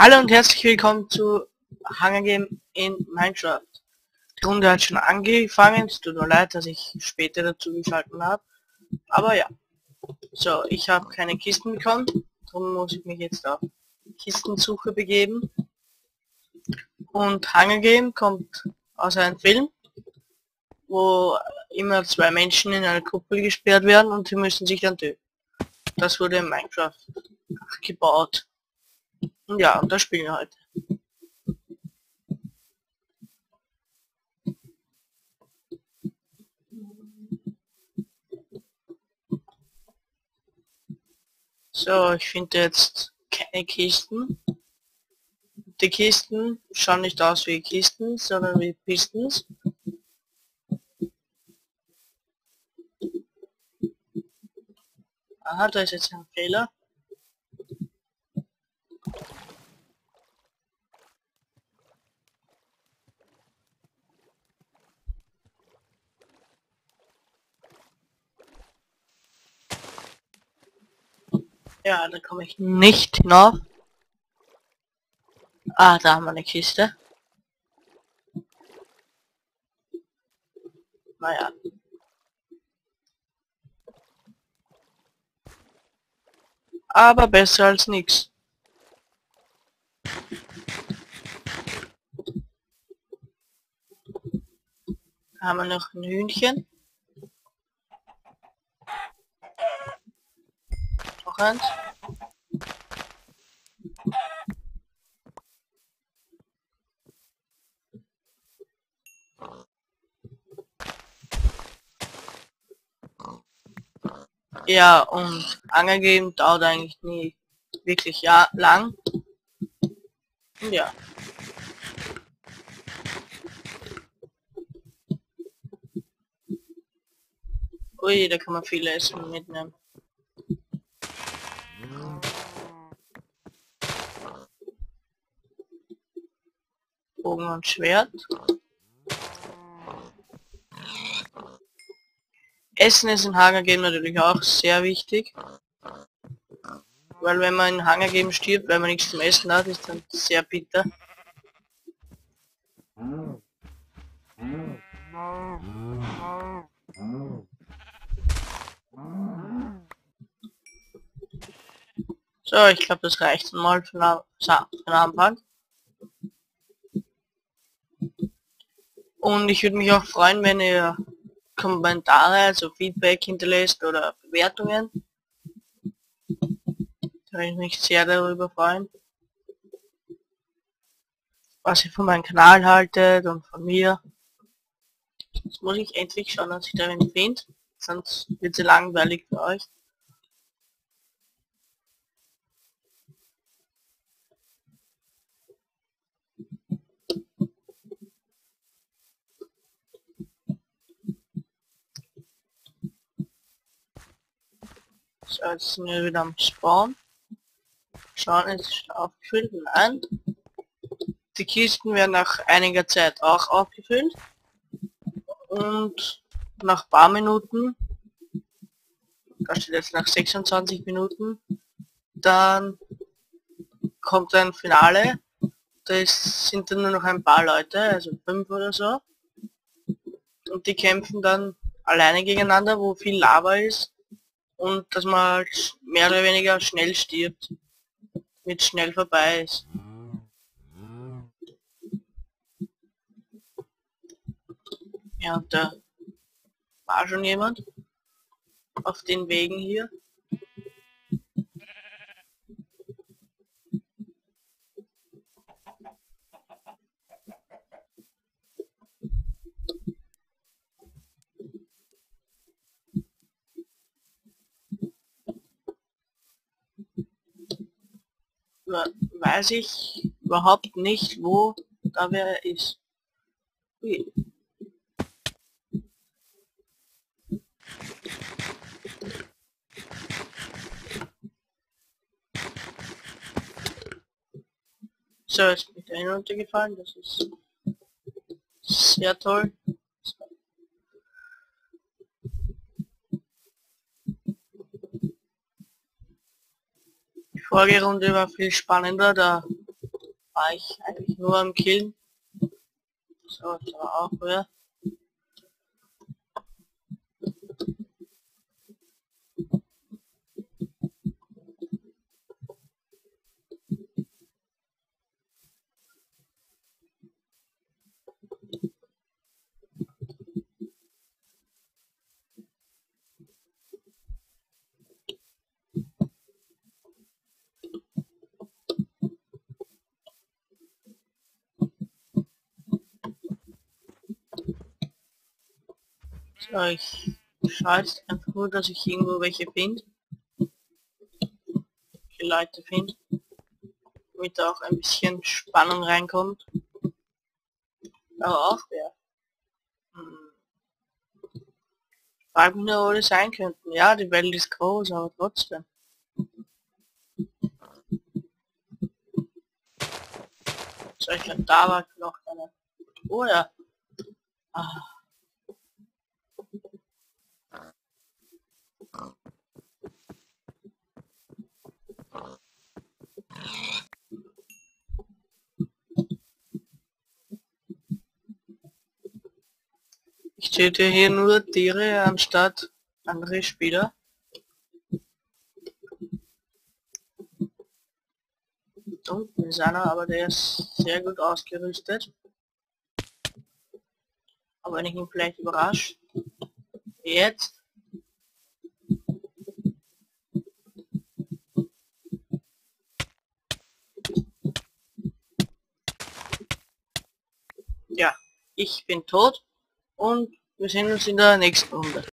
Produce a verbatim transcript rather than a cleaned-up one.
Hallo und herzlich willkommen zu Hunger Game in Minecraft. Die Runde hat schon angefangen, es tut mir leid, dass ich später dazu geschalten habe. Aber ja, so, ich habe keine Kisten bekommen, darum muss ich mich jetzt auf Kistensuche begeben. Und Hunger Game kommt aus einem Film, wo immer zwei Menschen in einer Kuppel gesperrt werden und sie müssen sich dann töten. Das wurde in Minecraft gebaut. Und ja, und das spielen wir heute. So, ich finde jetzt keine Kisten. Die Kisten schauen nicht aus wie Kisten, sondern wie Pistons. Aha, da ist jetzt ein Fehler. Ja, da komme ich nicht hinauf. Ah, da haben wir eine Kiste. Naja. Aber besser als nichts. Da haben wir noch ein Hühnchen. Noch eins. Ja, und angegeben dauert eigentlich nie wirklich ja lang. Ja. Ui, da kann man viel Essen mitnehmen. Bogen und Schwert. Essen ist in Hunger Game natürlich auch sehr wichtig. Weil wenn man in Hunger Game stirbt, weil man nichts zum Essen hat, ist dann sehr bitter. So, ich glaube, das reicht mal für den Anfang. Und ich würde mich auch freuen, wenn ihr Kommentare, also Feedback hinterlässt oder Bewertungen. Da würde ich mich sehr darüber freuen. Was ihr von meinem Kanal haltet und von mir. Jetzt muss ich endlich schauen, dass ich darin finde. Sonst wird sie langweilig für euch. So, jetzt sind wir wieder am Spawn. Schauen, es ist aufgefüllt. Nein. Die Kisten werden nach einiger Zeit auch aufgefüllt. Und nach ein paar Minuten, da steht jetzt nach sechsundzwanzig Minuten, dann kommt ein Finale. Da sind dann nur noch ein paar Leute, also fünf oder so. Und die kämpfen dann alleine gegeneinander, wo viel Lava ist. Und dass man halt mehr oder weniger schnell stirbt. Damit schnell vorbei ist. Ja, und da war schon jemand auf den Wegen hier. Weiß ich überhaupt nicht, wo da wer ist. Ui. So, ist mir der hinuntergefallen, das ist sehr toll. Die vorige Runde war viel spannender, da war ich eigentlich nur am Killen. So, da war auch wer. So, ich schaue jetzt einfach nur, dass ich irgendwo welche finde. Die Leute finde. Damit da auch ein bisschen Spannung reinkommt. Aber auch wer. Hm. Frag mich nur, wo die sein könnten. Ja, die Welt ist groß, aber trotzdem. So, ich glaube, da war noch eine. Oh ja. Ah. Ich töte hier nur Tiere anstatt andere Spieler. Da unten ist einer, aber der ist sehr gut ausgerüstet. Aber wenn ich ihn vielleicht überrasche. Jetzt. Ja, ich bin tot und wir sehen uns in der nächsten Runde.